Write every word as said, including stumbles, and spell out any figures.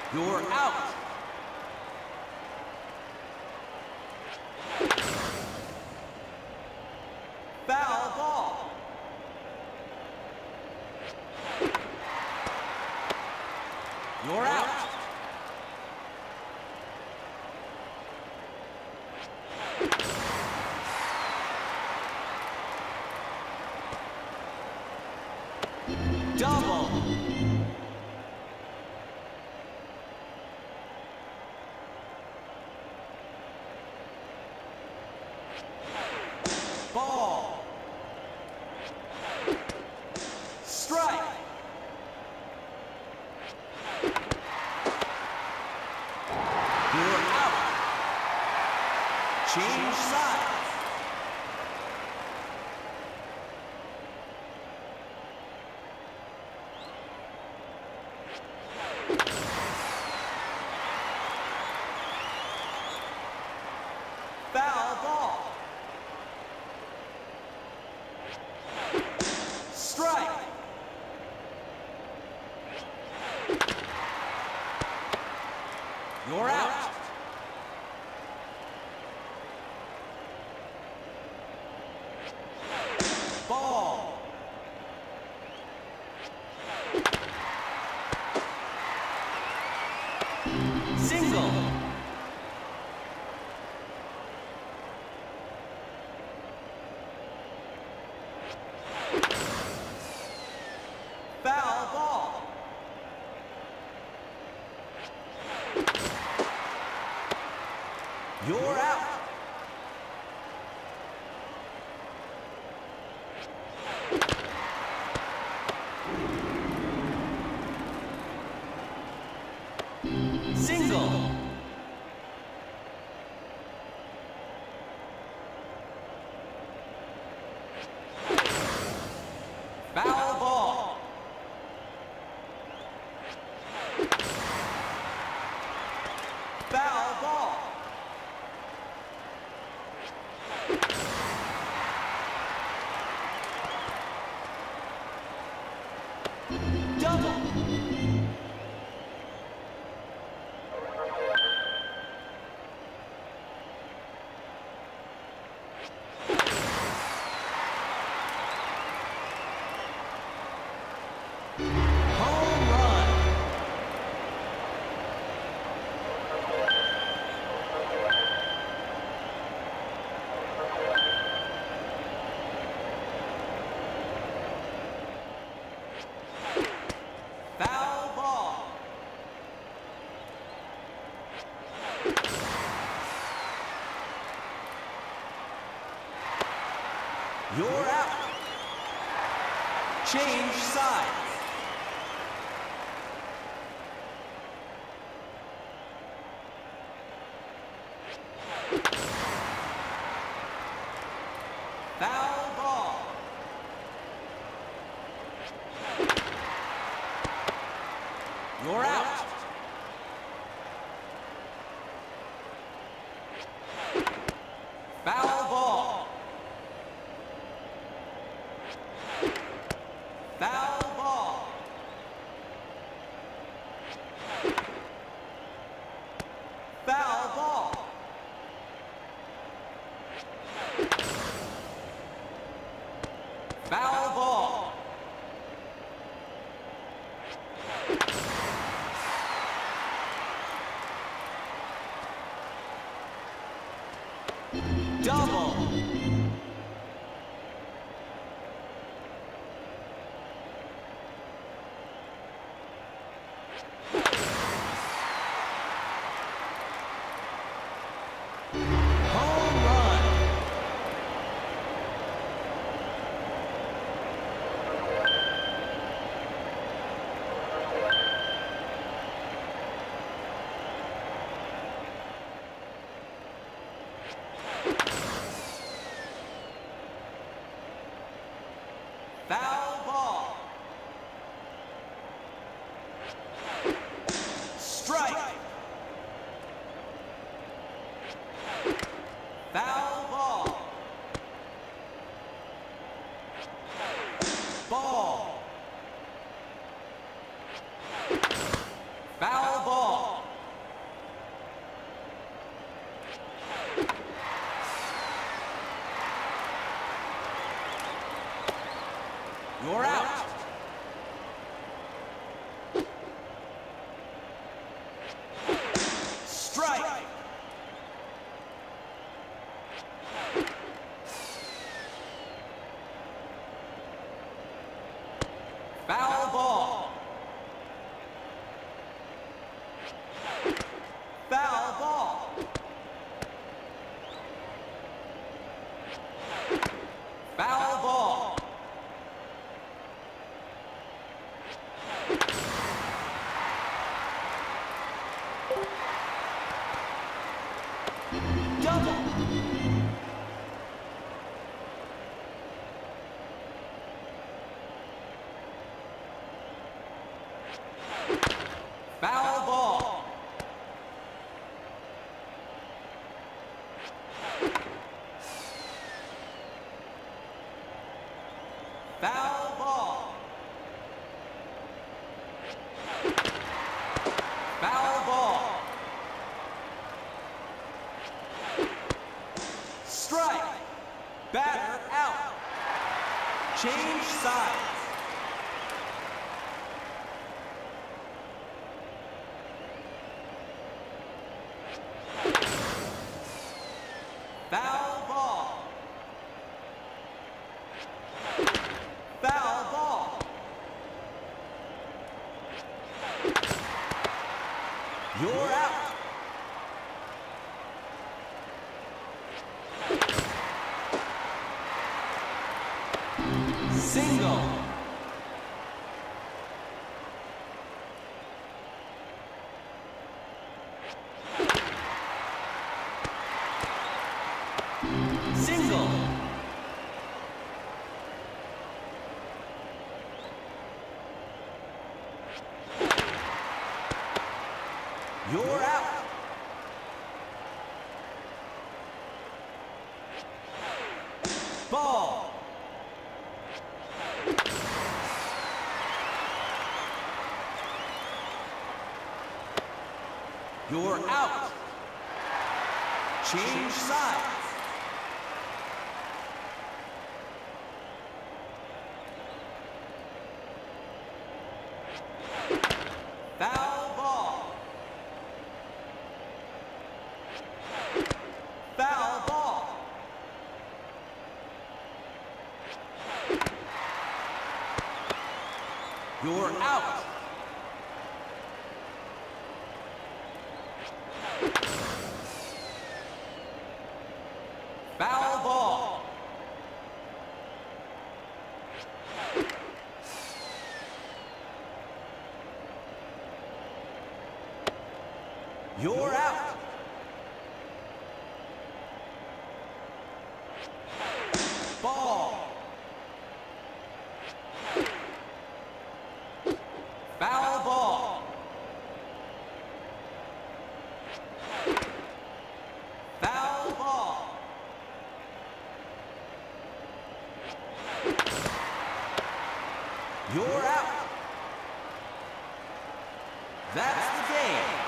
You're out. Foul ball. You're out. Double. Ball. Strike. You're out. Change sides. Foul ball. Strike. You're out. Ball. Single. Foul ball. You're out. Single. Foul ball. Foul ball. Double. Home run. Foul ball. You're out. Change sides. Foul ball. You're out. Foul ball. Foul ball. Foul ball. Foul ball. Double. Home run. Foul ball. Strike. Foul ball. Ball. Foul ball. Foul ball. Foul ball. Foul ball. Strike. Batter out. Change sides. Foul ball. Foul ball. You're out. Single. Single. You're out. Ball. You're out. Change sides. Foul ball. Foul ball. You're out. Foul ball. You're out. Ball. Foul ball. Foul ball. You're out. That's the game.